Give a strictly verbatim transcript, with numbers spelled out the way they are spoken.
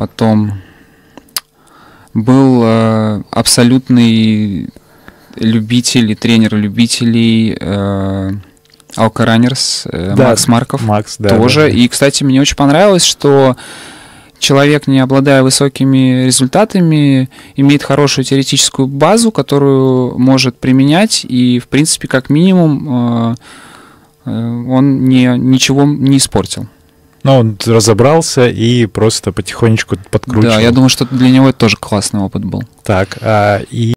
Потом был э, абсолютный любитель и тренер любителей э, Alka Runners, э, Да, Макс Марков. Макс, да, тоже. да, да. И, кстати, мне очень понравилось, что человек, не обладая высокими результатами, имеет хорошую теоретическую базу, которую может применять, и, в принципе, как минимум, э, э, он не, ничего не испортил. Но он разобрался и просто потихонечку подкручивал. Да, я думаю, что для него это тоже классный опыт был. Так, а, и